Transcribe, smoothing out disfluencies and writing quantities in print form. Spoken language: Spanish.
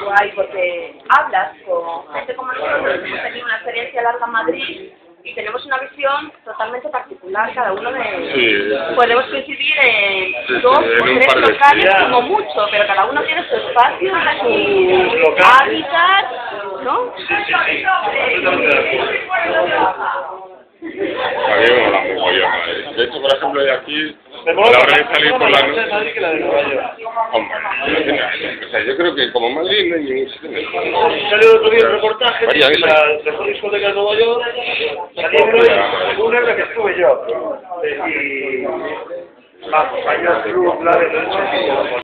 guay porque hablas con gente como nosotros, que hemos tenido una experiencia larga en Madrid y tenemos una visión totalmente particular, cada uno de... Sí. Podemos coincidir en dos en o un tres par de locales días. como mucho, pero cada uno tiene su espacio, su hábitat, ¿no? A mí me mola mogollón Madrid. De hecho, por ejemplo, de aquí, a la hora de salir por la noche... Hombre, o sea, yo creo que como Madrid no hay ningún sitio mejor. Salió otro día un reportaje de la mejor discoteca de Nueva York, salió una en la que estuve yo. Y vamos, hay un club, la de noche.